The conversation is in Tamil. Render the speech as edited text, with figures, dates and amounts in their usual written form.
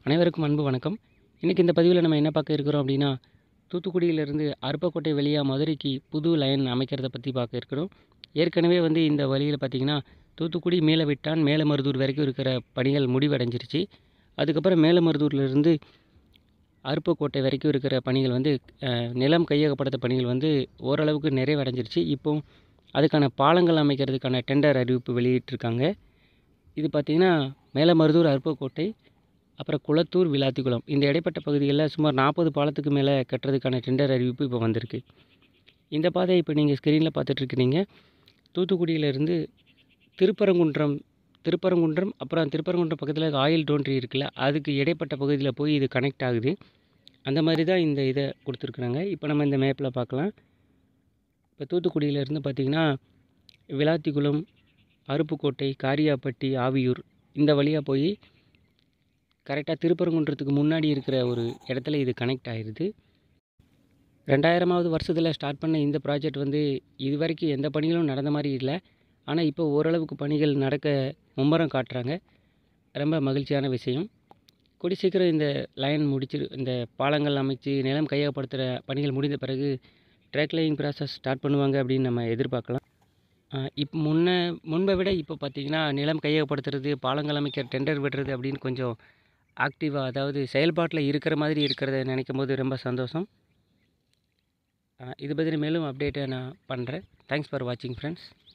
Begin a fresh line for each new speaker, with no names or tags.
அனைவருக்கும் அன்பு வணக்கம். இன்றைக்கி இந்த பதிவில் நம்ம என்ன பார்க்க இருக்கிறோம் அப்படின்னா, தூத்துக்குடியிலேருந்து அருப்பக்கோட்டை வழியாக மதுரைக்கு புது லைன் அமைக்கிறத பற்றி பார்க்க இருக்கிறோம். ஏற்கனவே இந்த வழியில் பார்த்திங்கன்னா தூத்துக்குடி மேலவிட்டான் மேலமருதூர் வரைக்கும் இருக்கிற பணிகள் முடிவடைஞ்சிருச்சு. அதுக்கப்புறம் மேலமருதூர்லேருந்து அருப்பக்கோட்டை வரைக்கும் இருக்கிற பணிகள் நிலம் கையகப்படுத்த பணிகள் ஓரளவுக்கு நிறைவடைஞ்சிருச்சு. இப்போ அதுக்கான பாலங்கள் அமைக்கிறதுக்கான டெண்டர் அறிவிப்பு வெளியிட்டிருக்காங்க. இது பார்த்திங்கன்னா மேலமருதூர் அருப்பக்கோட்டை அப்புறம் குளத்தூர் விளாத்திக்குளம் இந்த இடைப்பட்ட பகுதிகளில் சுமார் 40 பாலத்துக்கு மேலே கட்டுறதுக்கான டெண்டர் அறிவிப்பு இப்போ வந்திருக்கு. இந்த பாதையை இப்போ நீங்கள் ஸ்க்ரீனில் பார்த்துட்ருக்கிறீங்க. தூத்துக்குடியிலேருந்து திருப்பரங்குன்றம் அப்புறம் திருப்பரங்குன்றம் பக்கத்தில் ஆயில் டோன்ட்ரி இருக்குல்ல, அதுக்கு இடைப்பட்ட பகுதியில் போய் இது கனெக்ட் ஆகுது. அந்த மாதிரி தான் இந்த இதை கொடுத்துருக்குறாங்க. இப்போ நம்ம இந்த மேப்பில் பார்க்கலாம். இப்போ தூத்துக்குடியிலேருந்து பார்த்திங்கன்னா விளாத்திக்குளம், அருப்புக்கோட்டை, காரியாப்பட்டி, ஆவியூர் இந்த வழியாக போய் கரெக்டாக திருப்பரங்குன்றத்துக்கு முன்னாடி இருக்கிற ஒரு இடத்துல இது கனெக்ட் ஆகிடுது. 2000வது வருஷத்தில் ஸ்டார்ட் பண்ண இந்த ப்ராஜெக்ட் இது வரைக்கும் எந்த பணிகளும் நடந்த மாதிரி இல்லை. ஆனால் இப்போ ஓரளவுக்கு பணிகள் நடக்க மும்முரம் காட்டுறாங்க. ரொம்ப மகிழ்ச்சியான விஷயம். கூடி சீக்கிரம் இந்த லைன் இந்த பாலங்கள் அமைச்சு நிலம் கையகப்படுத்துகிற பணிகள் முடிந்த பிறகு ட்ராக் லையிங் ப்ராசஸ் ஸ்டார்ட் பண்ணுவாங்க அப்படின்னு நம்ம எதிர்பார்க்கலாம். இப்போ முன்பை விட இப்போ பார்த்திங்கன்னா நிலம் கையகப்படுத்துறது, பாலங்கள் அமைக்கிற டெண்டர் விடுறது அப்படின்னு கொஞ்சம் ஆக்டிவாக, அதாவது செயல்பாட்டில் இருக்கிற மாதிரி இருக்கிறத நினைக்கும் போது ரொம்ப சந்தோஷம். இது பற்றி மேலும் அப்டேட்டை நான் பண்ணுறேன். தேங்க்ஸ் ஃபார் வாட்சிங் ஃப்ரெண்ட்ஸ்.